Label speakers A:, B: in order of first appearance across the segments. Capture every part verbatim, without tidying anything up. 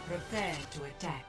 A: Prepare to attack.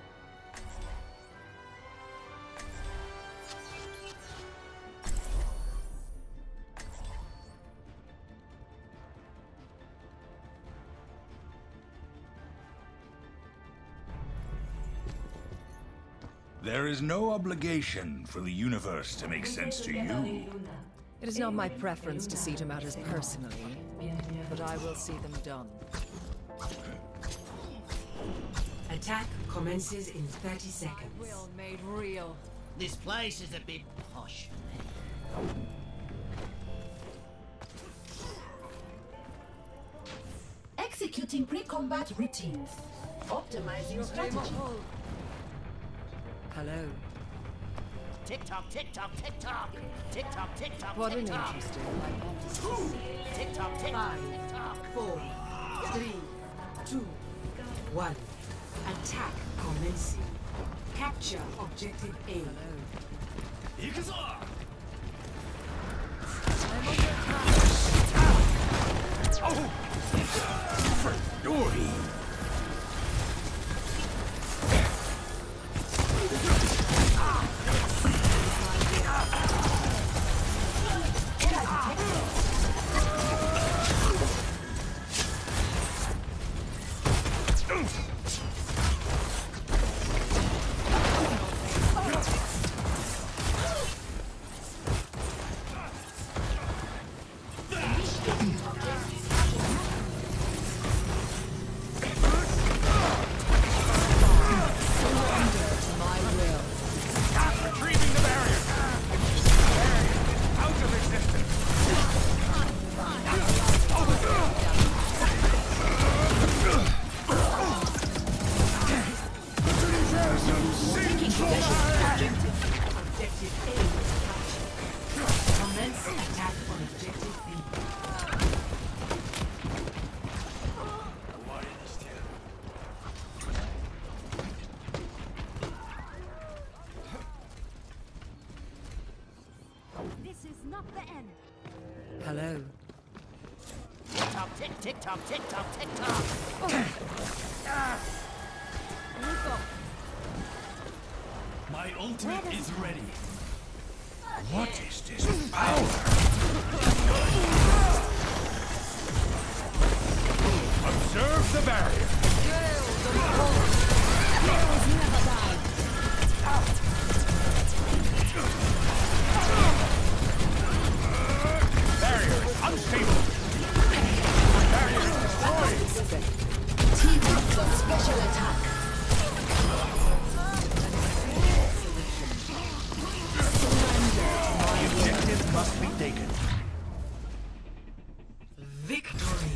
B: There is no obligation for the universe to make sense to you.
C: It is not my preference to see to matters personally, but I will see them done.
A: Attack commences in thirty seconds.
C: Will made real.
D: This place is a bit posh.
E: Executing pre-combat routines. Optimizing strategy.
C: Hello.
D: Tick tock, tick tock, tick tock. Tick tock, tick tock,
C: What an
D: tick tock.
C: interesting hypothesis.
D: Tick tock, tick tock, tick tock.
A: Four, three, two, one. Attack commencing. Capture objective A.
B: Oh! For Dory!
C: Hello.
D: Tick tock, tick, tick tock, tick tock, tick tock.
F: My ultimate is ready.
B: What is this power? Observe the barrier. Barrier is unstable. Barrier is destroyed.
E: Team up for special attack.
B: The objective must be taken.
A: Victory.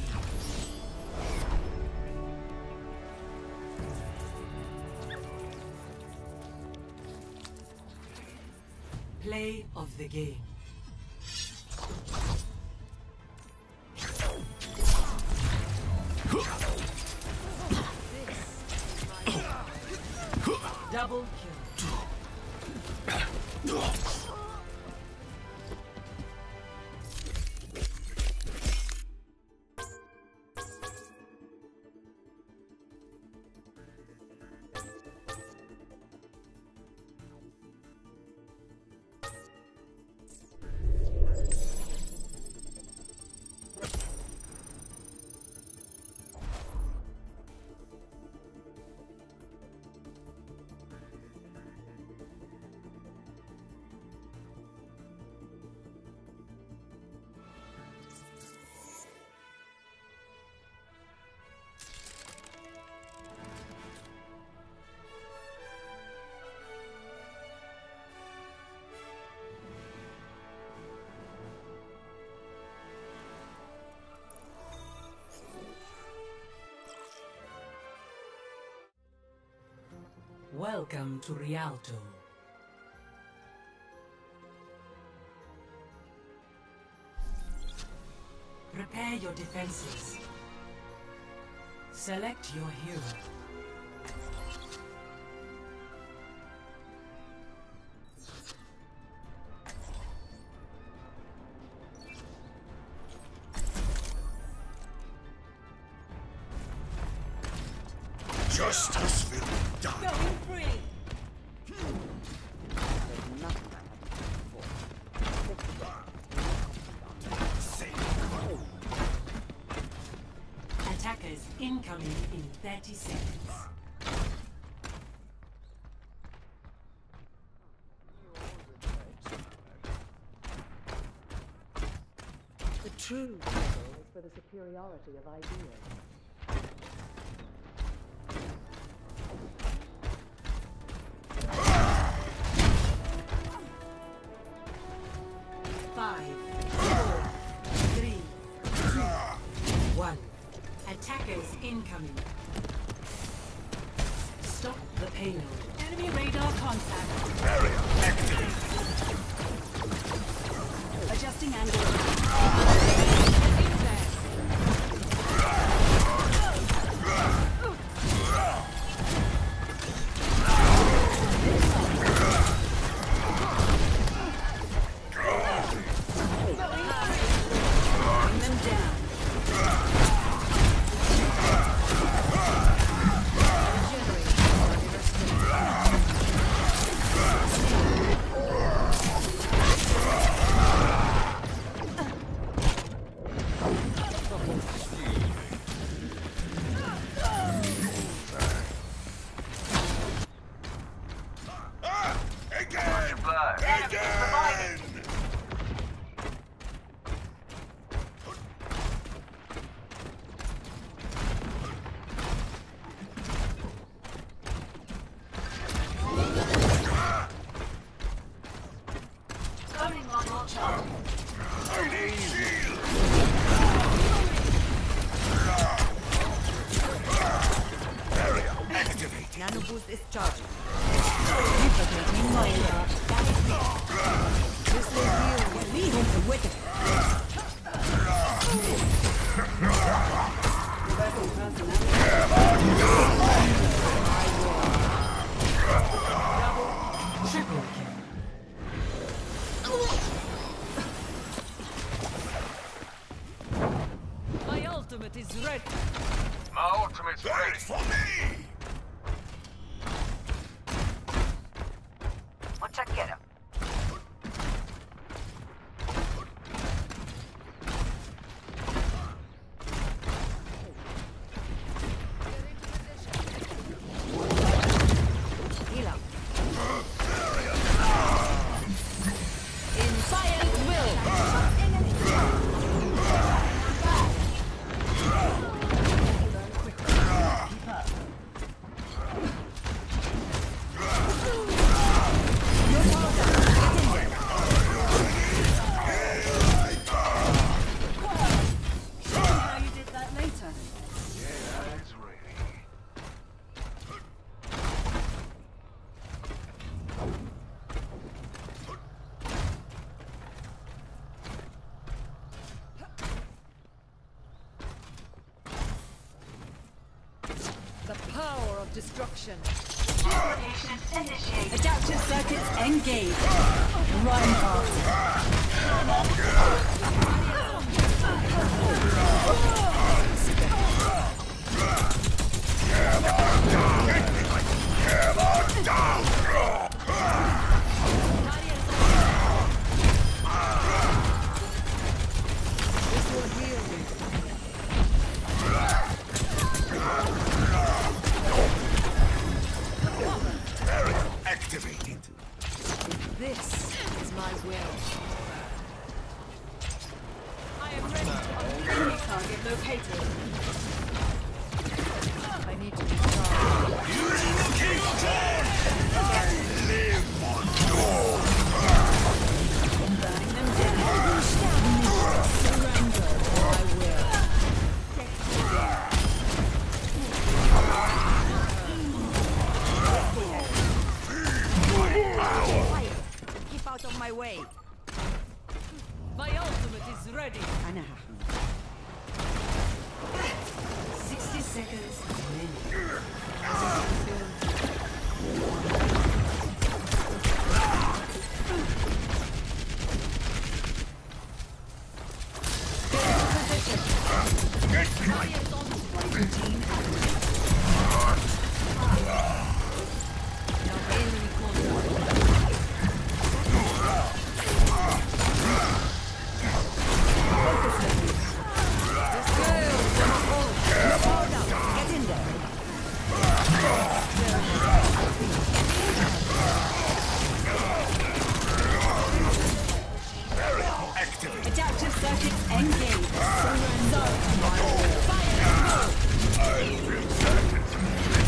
A: Play of the game. Double kill. Welcome to Rialto. Prepare your defenses. Select your hero.
B: Justice will be done.
A: Going free. Attackers incoming in thirty seconds.
C: The true struggle is for the superiority of ideas.
A: Five, four, three, two, one. Attackers incoming. Stop the payload. Enemy radar contact.
B: Barrier activated.
A: Adjusting angle. Bring them down.
C: Nano boost is charging. This will heal me from the wicked.
A: Triple kill.
C: My ultimate is ready.
G: My ultimate's
B: Wait
G: ready.
B: for me!
D: Let's check get him.
C: Heal up. In fire at will.
A: How you did that later.
G: It's ready.
C: The power of destruction.
A: Adaptive circuits engaged. Reinhardt.
C: This will heal you.
B: Barrier activated.
C: This is my will.
A: I am ready. Enemy target located.
C: I need to be strong.
B: Using the Kill-Torn! I live on your
A: Burning them down.
C: Surrender or I will. Keep out of my way. My ultimate is ready.
A: Sixty seconds remaining.
B: Activate.
A: Adaptive circuits engaged. Surrender.
B: I'll bring that into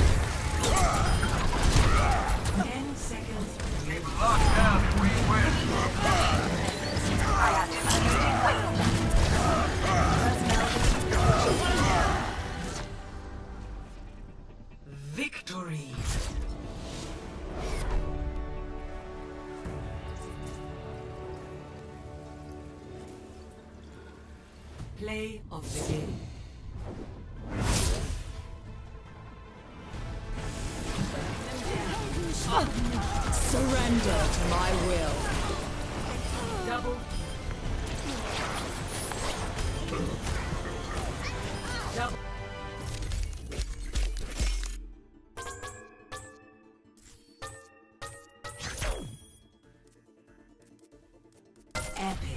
A: Ten seconds.
G: Locked down and we win.
A: Victory. Play of the game.
C: Surrender to my will.
A: Double. Double. Epic.